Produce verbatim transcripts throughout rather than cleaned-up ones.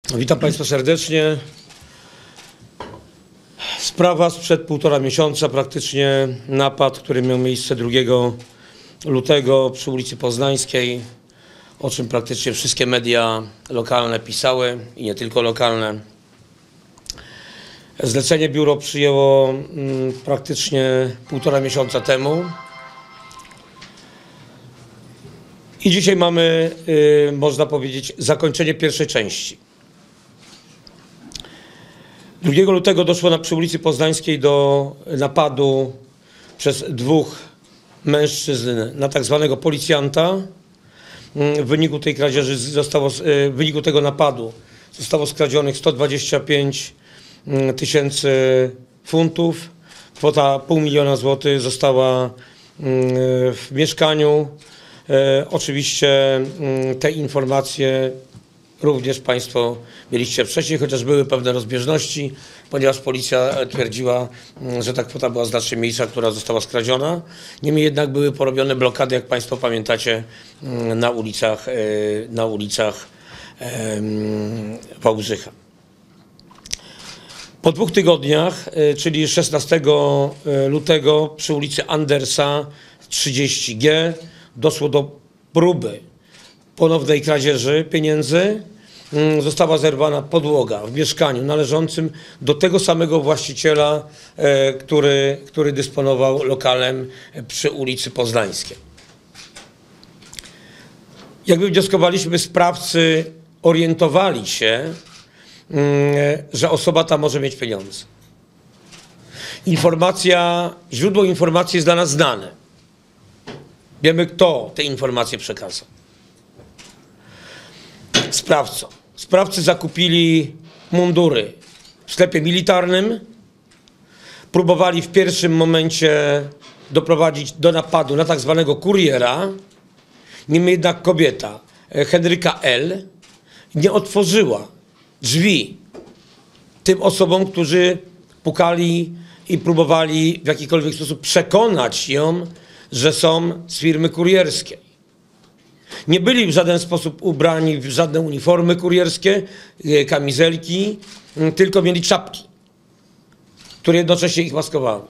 Witam Państwa serdecznie. Sprawa sprzed półtora miesiąca, praktycznie napad, który miał miejsce drugiego lutego przy ulicy Poznańskiej, o czym praktycznie wszystkie media lokalne pisały i nie tylko lokalne. Zlecenie biuro przyjęło mm, praktycznie półtora miesiąca temu. I dzisiaj mamy, y, można powiedzieć, zakończenie pierwszej części. drugiego lutego doszło na, przy ulicy Poznańskiej do napadu przez dwóch mężczyzn na tak zwanego policjanta. W wyniku tej kradzieży zostało, w wyniku tego napadu zostało skradzionych sto dwadzieścia pięć tysięcy funtów. Kwota pół miliona złotych została w mieszkaniu. Oczywiście te informacje również Państwo mieliście wcześniej, chociaż były pewne rozbieżności, ponieważ policja twierdziła, że ta kwota była znacznie mniejsza, która została skradziona. Niemniej jednak były porobione blokady, jak Państwo pamiętacie, na ulicach, na ulicach Wałbrzycha. Po dwóch tygodniach, czyli szesnastego lutego przy ulicy Andersa trzydzieści G doszło do próby ponownej kradzieży pieniędzy. Została zerwana podłoga w mieszkaniu należącym do tego samego właściciela, który, który dysponował lokalem przy ulicy Poznańskiej. Jak wnioskowaliśmy, sprawcy orientowali się, że osoba ta może mieć pieniądze. Informacja, źródło informacji jest dla nas znane. Wiemy, kto te informacje przekazał. Sprawcą. Sprawcy zakupili mundury w sklepie militarnym. Próbowali w pierwszym momencie doprowadzić do napadu na tak zwanego kuriera. Niemniej jednak kobieta, Henryka L., nie otworzyła drzwi tym osobom, którzy pukali i próbowali w jakikolwiek sposób przekonać ją, że są z firmy kurierskiej. Nie byli w żaden sposób ubrani w żadne uniformy kurierskie, kamizelki, tylko mieli czapki, które jednocześnie ich maskowały.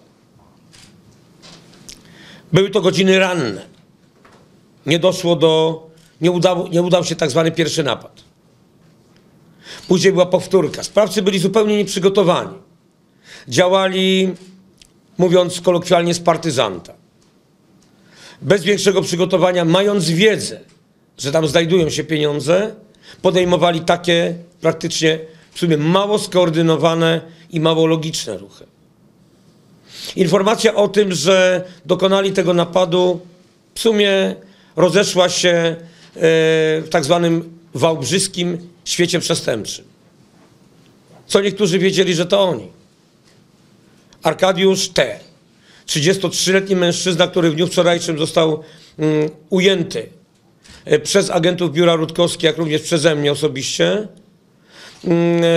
Były to godziny ranne. Nie doszło do, nie udał, nie udał się tak zwany pierwszy napad. Później była powtórka. Sprawcy byli zupełnie nieprzygotowani. Działali, mówiąc kolokwialnie, z partyzanta. Bez większego przygotowania, mając wiedzę, że tam znajdują się pieniądze, podejmowali takie praktycznie w sumie mało skoordynowane i mało logiczne ruchy. Informacja o tym, że dokonali tego napadu, w sumie rozeszła się w tak zwanym wałbrzyskim świecie przestępczym. Co niektórzy wiedzieli, że to oni. Arkadiusz T., trzydziestotrzyletni mężczyzna, który w dniu wczorajszym został um, ujęty przez agentów biura Rutkowski, jak również przeze mnie osobiście, um,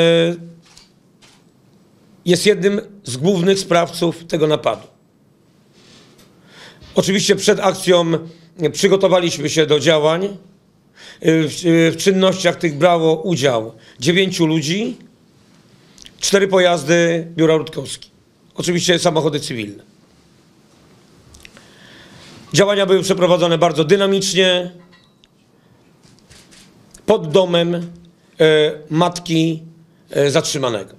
jest jednym z głównych sprawców tego napadu. Oczywiście przed akcją przygotowaliśmy się do działań. W, w czynnościach tych brało udział dziewięciu ludzi, cztery pojazdy biura Rutkowski. Oczywiście samochody cywilne. Działania były przeprowadzone bardzo dynamicznie pod domem e, matki e, zatrzymanego.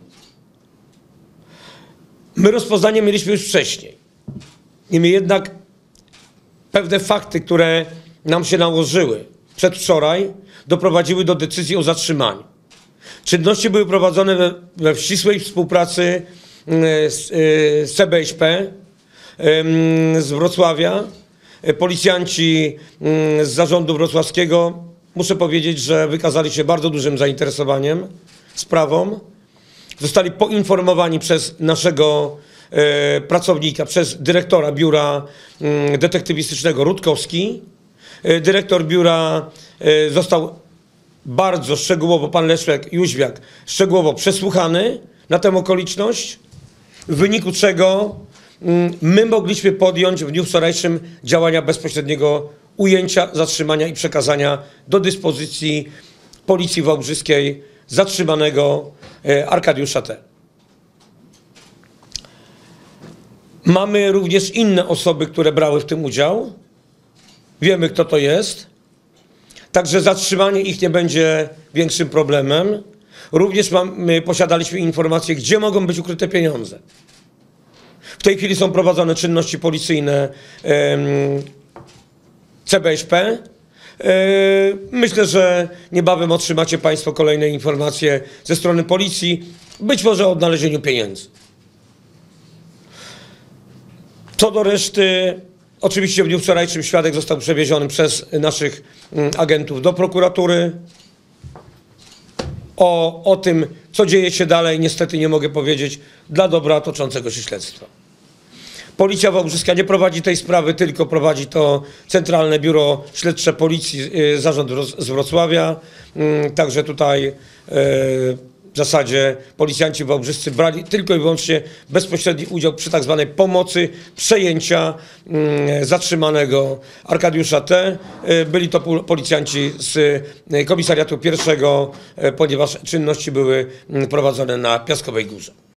My rozpoznanie mieliśmy już wcześniej. Niemniej jednak pewne fakty, które nam się nałożyły przedwczoraj, doprowadziły do decyzji o zatrzymaniu. Czynności były prowadzone we, we ścisłej współpracy e, z, e, z C B Ś P e, z Wrocławia. Policjanci z zarządu wrocławskiego, muszę powiedzieć, że wykazali się bardzo dużym zainteresowaniem sprawą. Zostali poinformowani przez naszego e, pracownika, przez dyrektora biura e, detektywistycznego Rutkowski. E, dyrektor biura e, został bardzo szczegółowo, pan Leszek Jóźwiak, szczegółowo przesłuchany na tę okoliczność, w wyniku czego my mogliśmy podjąć w dniu wczorajszym działania bezpośredniego ujęcia, zatrzymania i przekazania do dyspozycji Policji Wałbrzyskiej zatrzymanego Arkadiusza T. Mamy również inne osoby, które brały w tym udział. Wiemy, kto to jest. Także zatrzymanie ich nie będzie większym problemem. Również mamy, posiadaliśmy informacje, gdzie mogą być ukryte pieniądze. W tej chwili są prowadzone czynności policyjne C B Ś P. Myślę, że niebawem otrzymacie Państwo kolejne informacje ze strony policji, być może o odnalezieniu pieniędzy. Co do reszty, oczywiście w dniu wczorajszym świadek został przewieziony przez naszych agentów do prokuratury. O, o tym, co dzieje się dalej, niestety nie mogę powiedzieć dla dobra toczącego się śledztwa. Policja wałbrzyska nie prowadzi tej sprawy, tylko prowadzi to Centralne Biuro Śledcze Policji, Zarząd z Wrocławia. Także tutaj w zasadzie policjanci wałbrzyscy brali tylko i wyłącznie bezpośredni udział przy tak zwanej pomocy przejęcia zatrzymanego Arkadiusza T. Byli to policjanci z komisariatu pierwszego, ponieważ czynności były prowadzone na Piaskowej Górze.